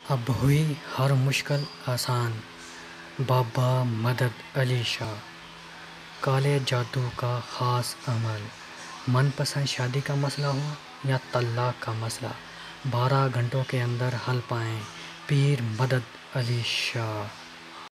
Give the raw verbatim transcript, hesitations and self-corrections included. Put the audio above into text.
अब हुई हर मुश्किल आसान। बाबा मदद अली शाह। काले जादू का ख़ास अमल। मनपसंद शादी का मसला हो या तलाक का मसला, बारह घंटों के अंदर हल पाएं। पीर मदद अली शाह।